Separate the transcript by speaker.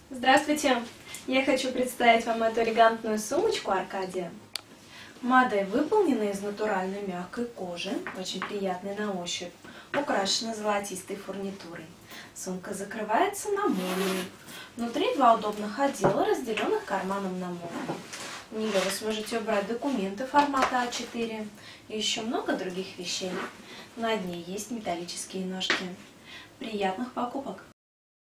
Speaker 1: Здравствуйте! Я хочу представить вам эту элегантную сумочку Аркадия. Модель выполнена из натуральной мягкой кожи, очень приятной на ощупь, украшена золотистой фурнитурой. Сумка закрывается на молнию. Внутри два удобных отдела, разделенных карманом на молнию. В нее вы сможете убрать документы формата А4 и еще много других вещей. На дне есть металлические ножки. Приятных покупок!